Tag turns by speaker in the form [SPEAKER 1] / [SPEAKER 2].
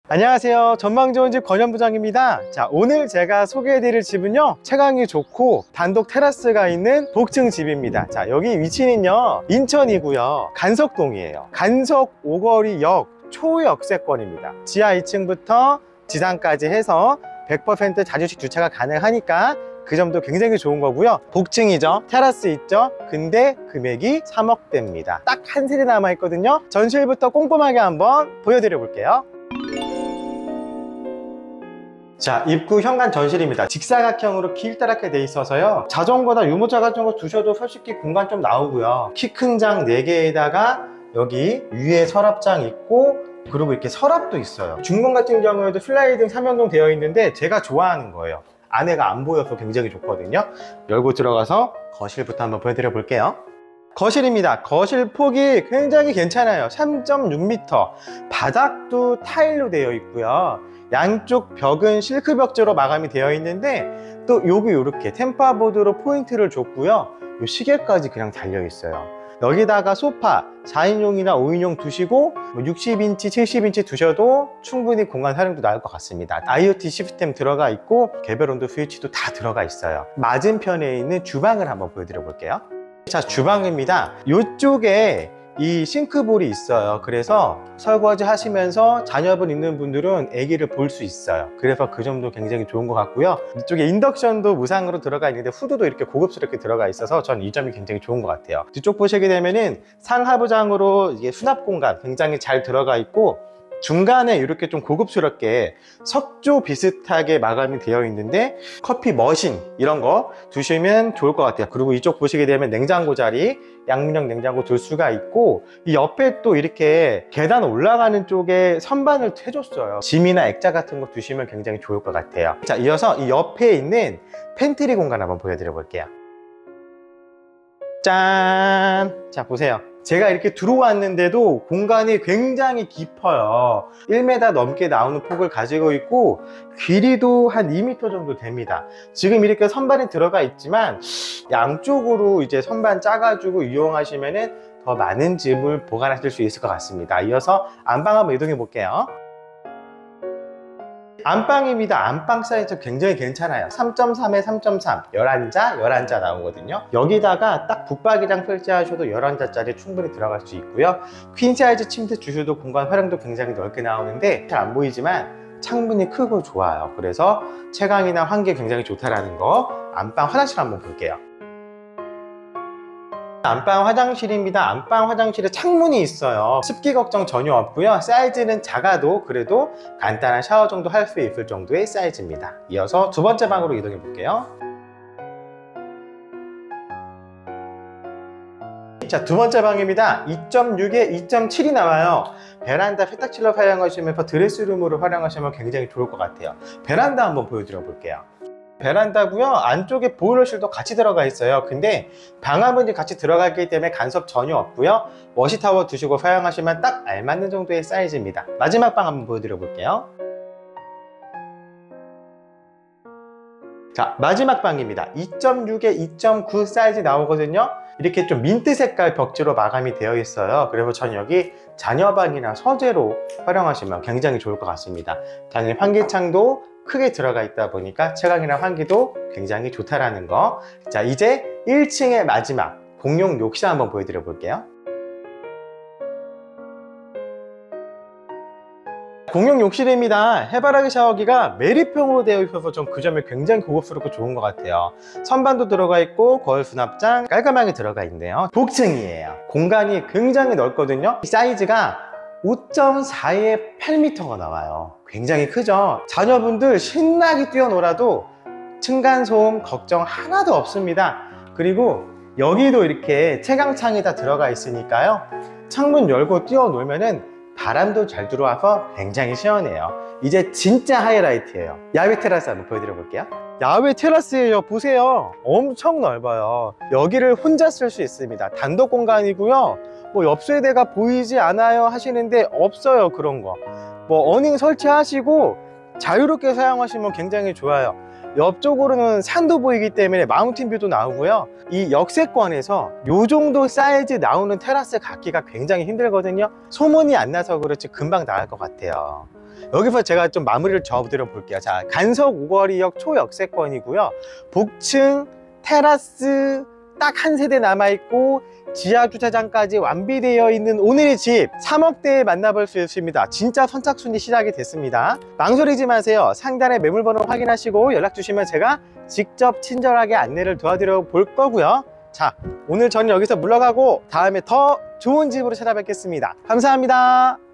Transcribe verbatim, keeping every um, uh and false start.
[SPEAKER 1] 안녕하세요. 전망 좋은 집 권현 부장입니다. 자, 오늘 제가 소개해드릴 집은요, 채광이 좋고 단독 테라스가 있는 복층 집입니다. 자, 여기 위치는요 인천이고요, 간석동이에요. 간석 오거리역 초역세권입니다. 지하 이 층부터 지상까지 해서 백 퍼센트 자주식 주차가 가능하니까 그 점도 굉장히 좋은 거고요. 복층이죠, 테라스 있죠. 근데 금액이 삼억대입니다. 딱 한 세대 남아 있거든요. 전실부터 꼼꼼하게 한번 보여드려 볼게요. 자, 입구 현관 전실입니다. 직사각형으로 길다랗게 돼 있어서요, 자전거나 유모차 같은 거 두셔도 솔직히 공간 좀 나오고요. 키 큰 장 네 개에다가 여기 위에 서랍장 있고, 그리고 이렇게 서랍도 있어요. 중문 같은 경우에도 슬라이딩 삼 연동 되어 있는데 제가 좋아하는 거예요. 안에가 안 보여서 굉장히 좋거든요. 열고 들어가서 거실부터 한번 보여드려 볼게요. 거실입니다. 거실 폭이 굉장히 괜찮아요. 삼 점 육 미터, 바닥도 타일로 되어 있고요. 양쪽 벽은 실크 벽지로 마감이 되어 있는데, 또 여기 이렇게 템파보드로 포인트를 줬고요. 요 시계까지 그냥 달려 있어요. 여기다가 소파 사 인용이나 오 인용 두시고 육십 인치, 칠십 인치 두셔도 충분히 공간 활용도 나올 것 같습니다. 아이오티 시스템 들어가 있고 개별 온도 스위치도 다 들어가 있어요. 맞은편에 있는 주방을 한번 보여드려 볼게요. 자, 주방입니다. 이쪽에 이 싱크볼이 있어요. 그래서 설거지 하시면서 자녀분 있는 분들은 아기를 볼 수 있어요. 그래서 그 점도 굉장히 좋은 것 같고요. 이쪽에 인덕션도 무상으로 들어가 있는데 후드도 이렇게 고급스럽게 들어가 있어서 전 이 점이 굉장히 좋은 것 같아요. 뒤쪽 보시게 되면은 상하부장으로 이게 수납 공간 굉장히 잘 들어가 있고, 중간에 이렇게 좀 고급스럽게 석조 비슷하게 마감이 되어 있는데 커피 머신 이런 거 두시면 좋을 것 같아요. 그리고 이쪽 보시게 되면 냉장고 자리, 양문형 냉장고 둘 수가 있고, 이 옆에 또 이렇게 계단 올라가는 쪽에 선반을 해줬어요. 짐이나 액자 같은 거 두시면 굉장히 좋을 것 같아요. 자, 이어서 이 옆에 있는 팬트리 공간 한번 보여드려 볼게요. 짠! 자, 보세요. 제가 이렇게 들어왔는데도 공간이 굉장히 깊어요. 일 미터 넘게 나오는 폭을 가지고 있고, 길이도 한 이 미터 정도 됩니다. 지금 이렇게 선반이 들어가 있지만 양쪽으로 이제 선반 짜가지고 이용하시면은 더 많은 짐을 보관하실 수 있을 것 같습니다. 이어서 안방 한번 이동해 볼게요. 안방입니다. 안방 사이즈 굉장히 괜찮아요. 삼 점 삼에 삼 점 삼, 열한 자, 열한 자 나오거든요. 여기다가 딱 붙박이장 설치하셔도 열한 자짜리 충분히 들어갈 수 있고요. 퀸 사이즈 침대 주셔도 공간 활용도 굉장히 넓게 나오는데 잘 안 보이지만 창문이 크고 좋아요. 그래서 채광이나 환기 굉장히 좋다라는 거. 안방 화장실 한번 볼게요. 안방 화장실입니다. 안방 화장실에 창문이 있어요. 습기 걱정 전혀 없고요. 사이즈는 작아도 그래도 간단한 샤워 정도 할 수 있을 정도의 사이즈입니다. 이어서 두 번째 방으로 이동해 볼게요. 자, 두 번째 방입니다. 이 점 육에 이 점 칠이 나와요. 베란다 세탁실로 활용하시면서 드레스룸으로 활용하시면 굉장히 좋을 것 같아요. 베란다 한번 보여드려 볼게요. 베란다고요. 안쪽에 보일러실도 같이 들어가 있어요. 근데 방화문이 같이 들어가기 때문에 간섭 전혀 없고요. 워시타워 두시고 사용하시면 딱 알맞는 정도의 사이즈입니다. 마지막 방 한번 보여드려 볼게요. 자, 마지막 방입니다. 이 점 육에 이 점 구 사이즈 나오거든요. 이렇게 좀 민트 색깔 벽지로 마감이 되어 있어요. 그래서 전 여기 자녀방이나 서재로 활용하시면 굉장히 좋을 것 같습니다. 당연히 환기창도 크게 들어가 있다 보니까 채광이나 환기도 굉장히 좋다라는 거. 자, 이제 일 층의 마지막 공용 욕실 한번 보여드려 볼게요. 공용 욕실입니다. 해바라기 샤워기가 매립형으로 되어 있어서 전 그 점이 굉장히 고급스럽고 좋은 것 같아요. 선반도 들어가 있고 거울 수납장 깔끔하게 들어가 있네요. 복층이에요. 공간이 굉장히 넓거든요. 사이즈가 오 점 사에 팔 미터가 나와요. 굉장히 크죠. 자녀분들 신나게 뛰어놀아도 층간소음 걱정 하나도 없습니다. 그리고 여기도 이렇게 채광창이 다 들어가 있으니까요, 창문 열고 뛰어놀면은 바람도 잘 들어와서 굉장히 시원해요. 이제 진짜 하이라이트예요. 야외 테라스 한번 보여드려 볼게요. 야외 테라스예요. 보세요. 엄청 넓어요. 여기를 혼자 쓸 수 있습니다. 단독 공간이고요. 뭐 옆 세대가 보이지 않아요 하시는데 없어요. 그런 거. 뭐 어닝 설치하시고 자유롭게 사용하시면 굉장히 좋아요. 옆쪽으로는 산도 보이기 때문에 마운틴 뷰도 나오고요. 이 역세권에서 요 정도 사이즈 나오는 테라스 갖기가 굉장히 힘들거든요. 소문이 안 나서 그렇지 금방 나갈 것 같아요. 여기서 제가 좀 마무리를 지어드려 볼게요. 자, 간석 오거리역 초역세권이고요. 복층, 테라스 딱 한 세대 남아있고 지하 주차장까지 완비되어 있는 오늘의 집 삼억대에 만나볼 수 있습니다. 진짜 선착순이 시작이 됐습니다. 망설이지 마세요. 상단에 매물번호 확인하시고 연락 주시면 제가 직접 친절하게 안내를 도와드려 볼 거고요. 자, 오늘 저는 여기서 물러가고 다음에 더 좋은 집으로 찾아뵙겠습니다. 감사합니다.